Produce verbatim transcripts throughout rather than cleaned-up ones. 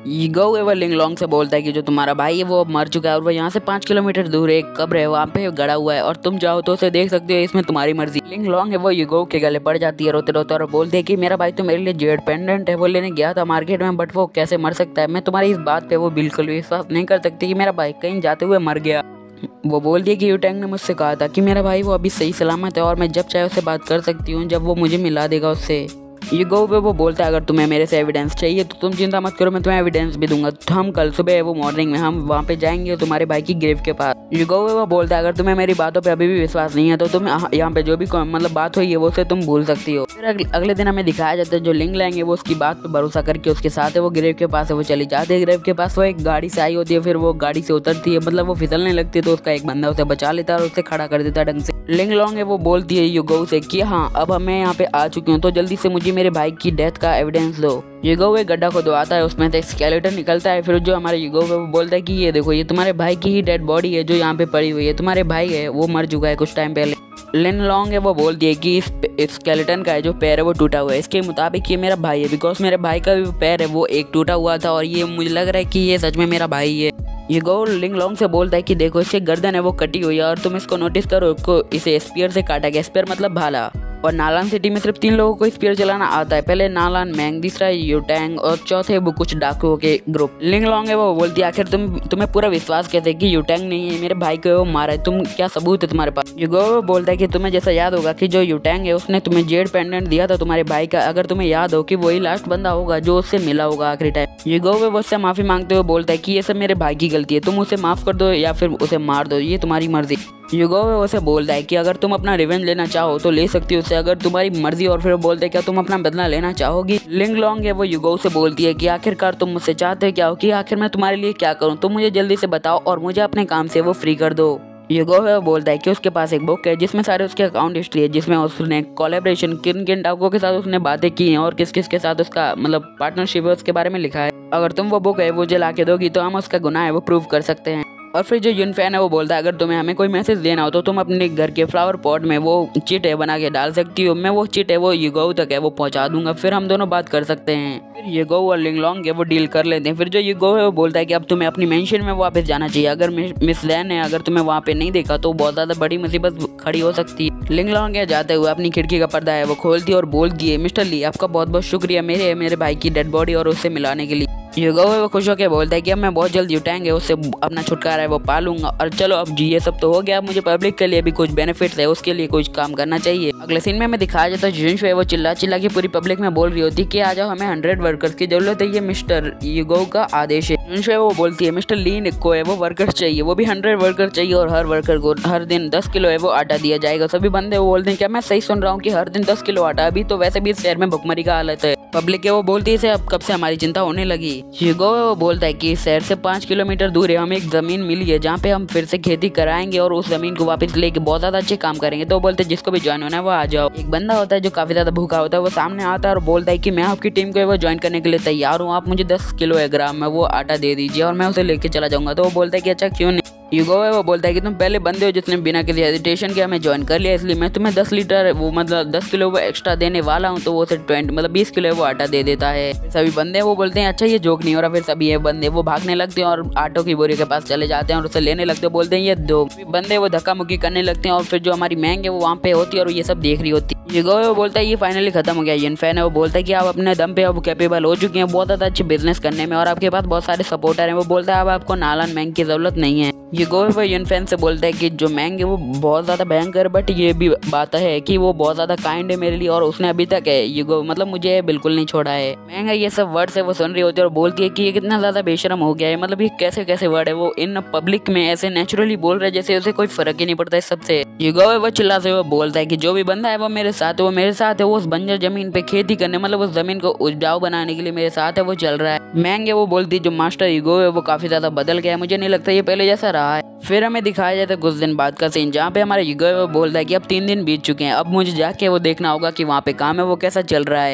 Ego एवं लिंगलोंग से बोलता है कि जो तुम्हारा भाई है वो अब मर चुका है और वो यहाँ से पाँच किलोमीटर दूर एक कब्र है वहाँ पे गड़ा हुआ है और तुम चाहो तो उसे देख सकते हो, इसमें तुम्हारी मर्जी। लिंगलोंग है वो ईगो के गले पड़ जाती है रोते रोते और बोलते है कि मेरा भाई तो मेरे लिए जेड पेंडेंट है वो लेने गया था मार्केट में, बट वो कैसे मर सकता है। मैं तुम्हारी इस बात पे वो बिल्कुल विश्वास नहीं कर सकती कि मेरा भाई कहीं जाते हुए मर गया। वो बोलती है कि यू टैंग ने मुझसे कहा था कि मेरा भाई वो अभी सही सलामत है और मैं जब चाहे उससे बात कर सकती हूँ, जब वो मुझे मिला देगा उससे। ईगो पे वो बोलता है अगर तुम्हें मेरे से एविडेंस चाहिए तो तुम चिंता मत करो, मैं तुम्हें एविडेंस भी दूंगा। तो हम कल सुबह वो मॉर्निंग में हम वहाँ पे जाएंगे तुम्हारे भाई की ग्रेव के पास। ईगो वो बोलता है अगर तुम्हें मेरी बातों पे अभी भी विश्वास नहीं है तो तुम यहाँ पे जो भी मतलब बात हुई है वो से तुम भूल सकती हो। फिर अगले दिन हमें दिखाया जाता है जो लिंग लेंगे वो उसकी बात पे भरोसा करके उसके साथ है वो ग्रेव के पास है वो चली जाती है। ग्रेव के पास वो एक गाड़ी से आई होती है, फिर वो गाड़ी से उतरती है, मतलब वो फिसलने लगती है तो उसका एक बंदा उसे बचा लेता है और उसे खड़ा कर देता है ढंग से। लिंग लॉन्ग है वो बोलती है ईगो से कि हाँ अब मैं यहाँ पे आ चुकी हूँ तो जल्दी से मुझे मेरे भाई की डेथ का एविडेंस दो। ईगो एक गड्ढा खुदवाता है, उसमें से एक स्केलेटन निकलता है। फिर जो हमारे ईगो है वो बोलता है कि ये देखो ये तुम्हारे भाई की ही डेड बॉडी है जो यहाँ पे पड़ी हुई है, तुम्हारे भाई है वो मर चुका है कुछ टाइम पहले। लिन लॉन्ग है वो बोलती है कि इस स्केलेटन का है जो पैर है वो टूटा हुआ है, इसके मुताबिक ये मेरा भाई है, बिकॉज मेरे भाई का भी पैर है वो एक टूटा हुआ था और ये मुझे लग रहा है कि ये सच में मेरा भाई है। ईगो लिंग लॉन्ग से बोलता है कि देखो इसकी गर्दन है वो कटी हुई है और तुम इसको नोटिस करो, को इसे स्पीयर से काटा गया, स्पीयर मतलब भाला। और नालान सिटी में सिर्फ तीन लोगों को स्पीयर चलाना आता है, पहले नालान मैंग, दूसरा यू टैंग और चौथे वो कुछ डाकुओं के ग्रुप। लिंग लॉन्ग है वो बोलती है आखिर तुम तुम्हें पूरा विश्वास कैसे कि यू टैंग नहीं है मेरे भाई को वो मारा है, तुम क्या सबूत है तुम्हारे पास। ईगो बोलता है कि तुम्हें जैसा याद होगा कि जो यू टैंग है उसने तुम्हें जेड पेंडेंट दिया था तुम्हारे भाई का, अगर तुम्हें याद हो कि वही लास्ट बंदा होगा जो उससे मिला होगा आखिरी टाइम। ईगो वो उससे माफी मांगते हुए बोलता है कि ये सब मेरे भाई की गलती है, तुम उसे माफ कर दो या फिर उसे मार दो, ये तुम्हारी मर्जी। ईगो उसे बोलता है कि अगर तुम अपना रिवेंज लेना चाहो तो ले सकती हो उसे, अगर तुम्हारी मर्जी। और फिर बोलते हैं क्या तुम अपना बदला लेना चाहोगी। लिंग लॉन्ग है वो ईगो से बोलती है कि आखिरकार तुम मुझसे चाहते क्या हो, कि आखिर मैं तुम्हारे लिए क्या करूं, तुम मुझे जल्दी से बताओ और मुझे अपने काम से वो फ्री कर दो। ईगो है वो बोलता है कि उसके पास एक बुक है जिसमें सारे उसके अकाउंट हिस्ट्री है, जिसमें उसने कोलैबोरेशन किन किन डाकुओं के साथ उसने बातें की हैं और किस किस के साथ उसका मतलब पार्टनरशिप है उसके बारे में लिखा है। अगर तुम वो बुक है वो जला के दोगी तो हम उसका गुनाह है वो प्रूव कर सकते हैं। और फिर जो यून फैन है वो बोलता है अगर तुम्हें हमें कोई मैसेज देना हो तो तुम अपने घर के फ्लावर पॉट में वो चिट है बना के डाल सकती हो, मैं वो चिट है वो ईगो तक है वो पहुंचा दूंगा, फिर हम दोनों बात कर सकते हैं। फिर ईगो और लिंग लॉन्ग है वो डील कर लेते हैं। फिर जो ईगो है वो बोलता है कि अब तुम्हें अपनी मेंशन में वापस जाना चाहिए, अगर मिस लैन है अगर तुम्हें वहाँ पे नहीं देखा तो बहुत ज्यादा बड़ी मुसीबत खड़ी हो सकती है। लिंग लॉन्ग है जाते हुए अपनी खिड़की का पर्दा है वो खोलती है और बोलती है मिस्टर ली आपका बहुत बहुत शुक्रिया मेरे मेरे भाई की डेड बॉडी और उससे मिलाने के लिए। ईगो वो खुश होकर बोलता है कि अब मैं बहुत जल्द यूटैंग है उससे अपना छुटकारा है वो पालूंगा। और चलो अब जी ये सब तो हो गया, अब मुझे पब्लिक के लिए भी कुछ बेनिफिट्स है उसके लिए कुछ काम करना चाहिए। अगले सीन में हमें दिखाया जाता है जिन वो चिल्ला चिल्ला के पूरी पब्लिक में बोल रही होती है कि आ जाओ हमें हंड्रेड वर्कर्स की जरूरत है, ये मिस्टर ईगो का आदेश है। जिन वो बोलती है मिस्टर लीन को है वो वर्कर्स चाहिए, वो भी हंड्रेड वर्कर चाहिए और हर वर्कर को हर दिन दस किलो है वो आटा दिया जाएगा। सभी बंदे वो बोलते हैं क्या मैं सही सुन रहा हूँ कि हर दिन दस किलो आटा, अभी तो वैसे भी इस शहर में भुखमरी का हालत है। पब्लिक है वो बोलती है अब कब से हमारी चिंता होने लगी। ईगो वो बोलता है कि शहर से पाँच किलोमीटर दूर है हमें एक जमीन मिली है जहाँ पे हम फिर से खेती कराएंगे और उस जमीन को वापस लेके बहुत ज्यादा अच्छे काम करेंगे। तो बोलते हैं जिसको भी ज्वाइन होना है वो आ जाओ। एक बंदा होता है जो काफी ज्यादा भूखा होता है वो सामने आता है और बोलता है कि मैं आपकी टीम को वो ज्वाइन करने के लिए तैयार हूँ, आप मुझे दस किलो ग्राम में वो आटा दे दीजिए और मैं उसे लेके चला जाऊंगा। तो वो बोलता है कि अच्छा क्यों नहीं। ईगो है वो बोलता है कि तुम पहले बंदे हो जिसने बिना किसी हेजिटेशन के हमें ज्वाइन कर लिया, इसलिए मैं तुम्हें दस लीटर वो मतलब दस किलो वो एक्स्ट्रा देने वाला हूँ। तो वो उसे ट्वेंटी मतलब बीस किलो वो आटा दे देता है। सभी बंदे वो बोलते हैं अच्छा ये जोक नहीं हो रहा। फिर सभी ये बंदे वो भागने लगते हैं और आटो की बोरी के पास चले जाते हैं और उसे लेने लगते हैं, बोलते हैं ये दो। बंदे वो धक्का मुक्की करने लगते हैं और फिर जो हमारी मैंग है वो वहाँ पे होती है और ये सब देख रही होती है। ईगो है वो बोलता है ये फाइनली खत्म हो गया। इन फैन है वो बोलता है कि आप अपने दम पे अब कैपेबल हो चुके हैं बहुत ज्यादा अच्छे बिजनेस करने में और आपके पास बहुत सारे सपोर्टर हैं। वो बोलता है अब आपको नालन मैंग की जरूरत नहीं है। ईगो वो इन फैन से बोलता है कि जो मैंग है वो बहुत ज्यादा भयंकर, बट ये भी बात है कि वो बहुत ज्यादा काइंड है मेरे लिए और उसने अभी तक है ईगो मतलब मुझे बिल्कुल नहीं छोड़ा है। मैंग ये सब वर्ड से वो सुन रही होती है और बोलती है कि ये कितना ज्यादा बेशरम हो गया है, मतलब ये कैसे कैसे वर्ड है वो इन पब्लिक में ऐसे नेचुरली बोल रहे जैसे उसे कोई फर्क ही नहीं पड़ता है सबसे। ईगो वो चिल्ला से वो बोलता है कि जो भी बंदा है वो मेरे साथ है, वो मेरे साथ है, वो उस बंजर जमीन पे खेती करने मतलब उस जमीन को उपजाऊ बनाने के लिए मेरे साथ है वो चल रहा है। मैंग वो बोलती है जो मास्टर ईगो है वो काफी ज्यादा बदल गया है, मुझे नहीं लगता ये पहले जैसा रहा है। फिर हमें दिखाया जाता है कुछ दिन बाद का सीन जहाँ पे हमारा ईगो वो बोलता है कि अब तीन दिन बीत चुके हैं, अब मुझे जाके वो देखना होगा कि वहाँ पे काम है वो कैसा चल रहा है।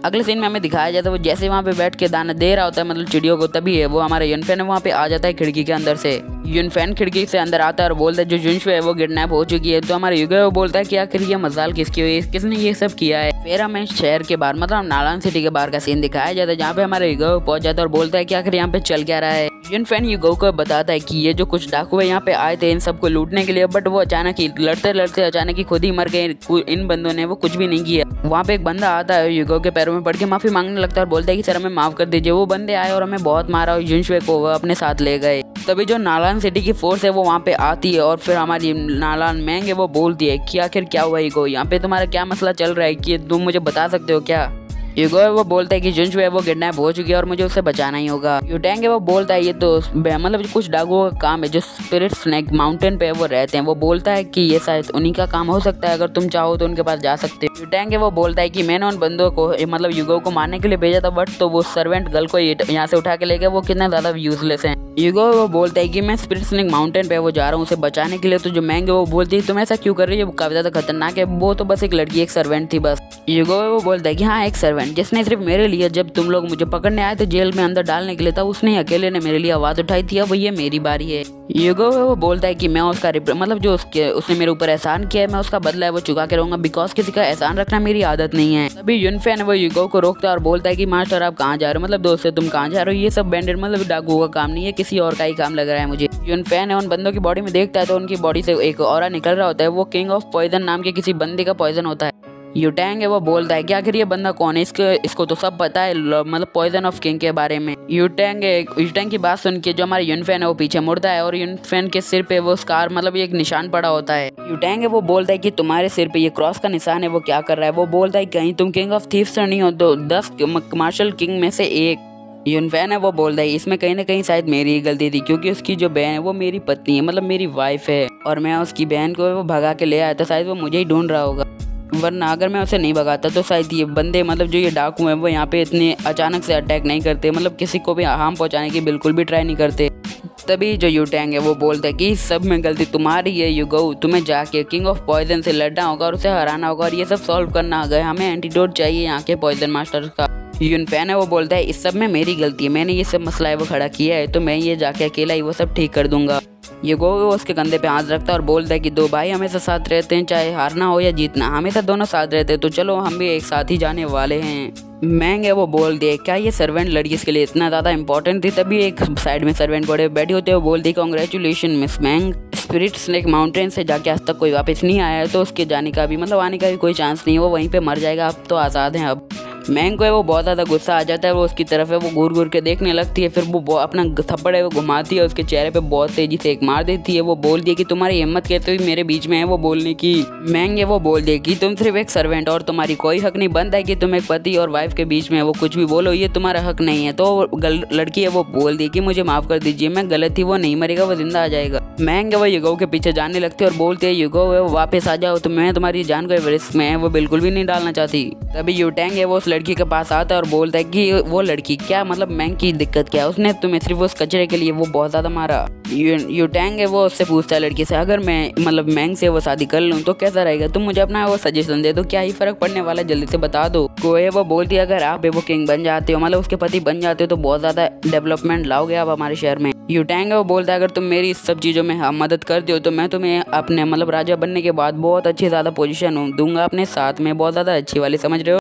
अगले सीन में हमें दिखाया जाता है वो जैसे वहाँ पे बैठ के दाना दे रहा होता है मतलब चिड़ियों को, तभी है वो हमारा युनफेन है वहाँ पे आ जाता है खिड़की के अंदर से। युनफेन खिड़की से अंदर आता है और बोलता है जो जुनशु है वो किडनैप हो चुकी है। तो हमारा युगे वो बोलता है कि आखिर ये मजाल किसकी हुई, किसने ये सब किया है। फिर हमें शहर के बाहर मतलब नालान सिटी के बाहर का सीन दिखाया जाता है जहाँ पे हमारा युगे पहुंच जाता है और बोलता है कि आखिर यहाँ पे चल क्या रहा है। युनफेन युगे को बताता है कि ये जो कुछ डाकू है यहाँ पे आए थे इन सबको लूटने के लिए, बट वो अचानक ही लड़ते लड़ते अचानक ही खुद ही मर गए। इन बंदों ने वो कुछ भी नहीं किया। वहाँ पे एक बंदा आता है युगे के पैरों में पड़ के माफी मांगने लगता है और बोलता है कि सर हमें माफ कर दीजिए। वो बंदे आए और हमें बहुत मारा और जुनशु को वो अपने साथ ले गए। तभी जो नालान सिटी की फोर्स है वो वहाँ पे आती है और फिर हमारी नालान मैंग है वो बोलती है कि आखिर क्या हुआ ईगो, यहाँ पे तुम्हारा क्या मसला चल रहा है कि तुम मुझे बता सकते हो क्या। ईगो है वो बोलता है कि जुनशु है वो किडनैप हो चुकी है और मुझे उसे बचाना ही होगा। युटेंग है वो बोलता है ये तो मतलब कुछ डाकुओं का काम है जो स्पिरिट स्नेक माउंटेन पे वो रहते हैं। वो बोलता है कि ये शायद उन्हीं का काम हो सकता है, अगर तुम चाहो तो उनके पास जा सकते हो। युटेंग है वो बोलता है कि मैंने उन बंदों को मतलब यूगो को मारने के लिए भेजा था, बट तो वो सर्वेंट गर्ल को यहाँ से उठा के ले गए, वो कितना ज्यादा यूजलेस है। यूगो वो बोलता है कि मैं स्पिरिट स्नेक माउंटेन पे वो जा रहा हूँ उसे बचाने के लिए। तो जो मैंग है वो बोलती है तुम ऐसा क्यों कर रही है, वो काफी ज्यादा खतरनाक है, वो तो बस एक लड़की एक सर्वेंट थी बस। यूगो वो बोलता है कि हाँ एक सर्वेंट जिसने सिर्फ मेरे लिए, जब तुम लोग मुझे पकड़ने आए थे जेल में अंदर डालने के लिए, तब उसने अकेले ने मेरे लिए आवाज उठाई थी, अब ये मेरी बारी है। यूगो वो बोलता है कि मैं उसका मतलब जो उसके उसने मेरे ऊपर एहसान किया है मैं उसका बदला है वो चुका के रहूंगा, बिकॉज किसी का एहसान रखना मेरी आदत नहीं है। तभी युनफेन वो यूगो को रोकता है और बोलता है कि मास्टर आप कहाँ जा रहे हो, मतलब दोस्त तुम कहाँ जा रहे हो, ये सब बैंडेड मतलब डाकुओं का काम नहीं है, किसी और का ही काम लग रहा है मुझे। युनफेन है उन बंदों की बॉडी में देखता है तो उनकी बॉडी से एक ऑरा निकल रहा होता है, वो किंग ऑफ पॉइजन नाम के किसी बंदे का पॉइजन होता है। युटेंग है वो बोलता है कि आखिर ये बंदा कौन है, इसको इसको तो सब पता है मतलब पॉइजन ऑफ किंग के बारे में। युटेंग युटेंग की बात सुन के जो हमारे युनफेन है वो पीछे मुड़ता है और युनफेन के सिर पे वो स्कार मतलब एक निशान पड़ा होता है। युटेंग है वो बोलता है कि तुम्हारे सिर पे ये क्रॉस का निशान है वो क्या कर रहा है। वो बोलता है कहीं तुम किंग ऑफ थीव्स नहीं हो तो दस मार्शल किंग में से एक। युनफेन है वो बोलता है इसमें कहीं ना कहीं शायद मेरी ही गलती थी, क्योंकि उसकी जो बहन है वो मेरी पत्नी है मतलब मेरी वाइफ है, और मैं उसकी बहन को वो भगा के ले आया था, शायद वो मुझे ही ढूंढ रहा होगा, वरना अगर मैं उसे नहीं भगाता तो शायद ये बंदे मतलब जो ये डाकू हैं वो यहाँ पे इतने अचानक से अटैक नहीं करते, मतलब किसी को भी हार्म पहुँचाने की बिल्कुल भी ट्राई नहीं करते। तभी जो युटेंग है वो बोलता है कि सब में गलती तुम्हारी है यूगो, तुम्हें जाके किंग ऑफ पॉइजन से लड़ना होगा और उसे हराना होगा और ये सब सॉल्व करना होगा, हमें एंटीडोट चाहिए यहाँ के पॉइजन मास्टर का। युनफेन है वो बोलता है इस सब में मेरी गलती है, मैंने ये सब मसला है वो खड़ा किया है, तो मैं ये जाके अकेला ही वो सब ठीक कर दूंगा। यूगो वो उसके कंधे पे हाथ रखता है और बोलता है कि दो भाई हमेशा साथ रहते हैं, चाहे हारना हो या जीतना हमेशा दोनों साथ रहते हैं, तो चलो हम भी एक साथ ही जाने वाले हैं। मैंग है वो बोल दिए क्या ये सर्वेंट लड़की इसके लिए इतना ज़्यादा इंपॉर्टेंट थी। तभी एक साइड में सर्वेंट बड़े बैठे होते हैं, वो बोल दी congratulation miss Mang, spirit snake mountain से जाके आज तक कोई वापस नहीं आया है, तो उसके जाने का भी मतलब आने का भी कोई चांस नहीं है, वो वहीं पे मर जाएगा, अब तो आज़ाद हैं अब। मैंग को है वो बहुत ज़्यादा गुस्सा आ जाता है, वो उसकी तरफ है वो घूर घूर के देखने लगती है, फिर वो अपना थप्पड़ है वो घुमाती है उसके चेहरे पे बहुत तेजी से एक मार देती है। वो बोल दिए कि तुम्हारी हिम्मत कैसे हुई मेरे बीच में है वो बोलने की। मैंग है वो बोल दिए कि तुम सिर्फ एक सर्वेंट और तुम्हारी कोई हक नहीं बनता है कि तुम एक पति और वाइफ के बीच में वो कुछ भी बोलो, ये तुम्हारा हक नहीं है। तो लड़की है वो बोल दी कि मुझे माफ कर दीजिए, मैं गलत थी, वो नहीं मरेगा, वो जिंदा आ जाएगा। मैंग है वो यूगो के पीछे जाने लगती है और बोलते हैं यूगो है वो वापस आ जाओ, तो मैं तुम्हारी जान को रिस्क में है वो बिल्कुल भी नहीं डालना चाहती। तभी युटेंग है वो उस लड़की के पास आता है और बोलता है कि वो लड़की क्या मतलब मैंग की दिक्कत क्या है, उसने तुम्हें सिर्फ उस कचरे के लिए वो बहुत ज्यादा मारा। युटेंग है वो उससे पूछता है लड़की से अगर मैं मतलब मैंग से वो शादी कर लूँ तो कैसा रहेगा, तुम मुझे अपना वो सजेशन दे दो, क्या ही फर्क पड़ने वाला है जल्दी से बता दो। कोई वो बोलती है अगर आप वो किंग बन जाते हो मतलब उसके पति बन जाते हो तो बहुत ज्यादा डेवलपमेंट लाओगे आप हमारे शहर में। युटेंग है वो बोलता है अगर तुम मेरी इस सब चीज़ों में मदद करते हो तो मैं तुम्हें अपने मतलब राजा बनने के बाद बहुत अच्छी ज़्यादा पोजीशन दूंगा अपने साथ में, बहुत ज़्यादा अच्छी वाली, समझ रहे हो।